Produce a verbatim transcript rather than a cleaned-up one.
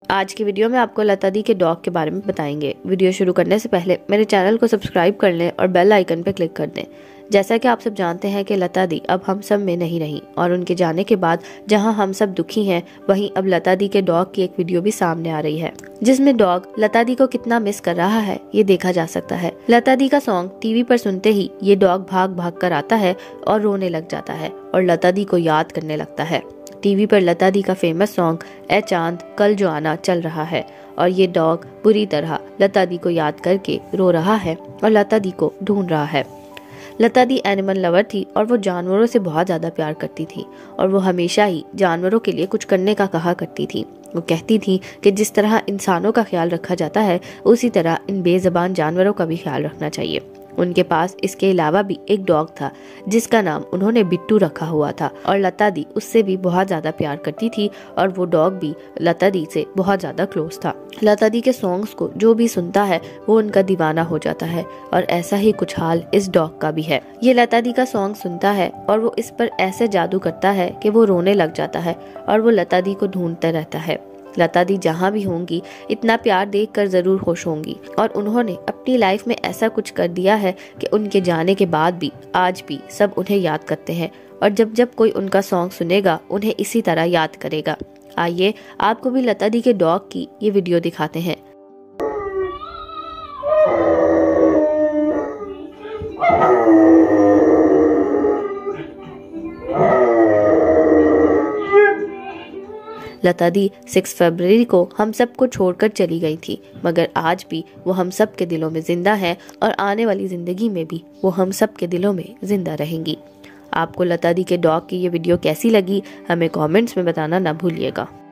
आज की वीडियो में आपको लता दी के डॉग के बारे में बताएंगे। वीडियो शुरू करने से पहले मेरे चैनल को सब्सक्राइब कर लें और बेल आइकन पर क्लिक कर दें। जैसा कि आप सब जानते हैं कि लता दी अब हम सब में नहीं रही और उनके जाने के बाद जहां हम सब दुखी हैं, वहीं अब लता दी के डॉग की एक वीडियो भी सामने आ रही है, जिसमें डॉग लता दी को कितना मिस कर रहा है ये देखा जा सकता है। लता दी का सॉन्ग टीवी पर सुनते ही ये डॉग भाग भाग कर आता है और रोने लग जाता है और लता दी को याद करने लगता है। टीवी पर लता दी का फेमस सॉन्ग ए चांद कल जो आना चल रहा है और ये डॉग बुरी तरह लता दी को याद करके रो रहा है और लता दी को ढूंढ रहा है। लता दी एनिमल लवर थी और वो जानवरों से बहुत ज़्यादा प्यार करती थी और वो हमेशा ही जानवरों के लिए कुछ करने का कहा करती थी। वो कहती थी कि जिस तरह इंसानों का ख्याल रखा जाता है, उसी तरह इन बेज़बान जानवरों का भी ख्याल रखना चाहिए। उनके पास इसके अलावा भी एक डॉग था जिसका नाम उन्होंने बिट्टू रखा हुआ था और लता दी उससे भी बहुत ज़्यादा प्यार करती थी और वो डॉग भी लता दी से बहुत ज़्यादा क्लोज था। लता दी के सॉन्ग्स को जो भी सुनता है वो उनका दीवाना हो जाता है और ऐसा ही कुछ हाल इस डॉग का भी है। ये लता दी का सॉन्ग सुनता है और वो इस पर ऐसे जादू करता है कि वो रोने लग जाता है और वो लता दी को ढूंढता रहता है। लता दी जहाँ भी होंगी इतना प्यार देखकर जरूर खुश होंगी और उन्होंने अपनी लाइफ में ऐसा कुछ कर दिया है कि उनके जाने के बाद भी आज भी सब उन्हें याद करते हैं और जब जब कोई उनका सॉन्ग सुनेगा उन्हें इसी तरह याद करेगा। आइए आपको भी लता दी के डॉग की ये वीडियो दिखाते हैं। लता दी छह फरवरी को हम सबको छोड़कर चली गई थी, मगर आज भी वो हम सब के दिलों में जिंदा है और आने वाली जिंदगी में भी वो हम सब के दिलों में जिंदा रहेंगी। आपको लता दी के डॉग की ये वीडियो कैसी लगी हमें कमेंट्स में बताना ना भूलिएगा।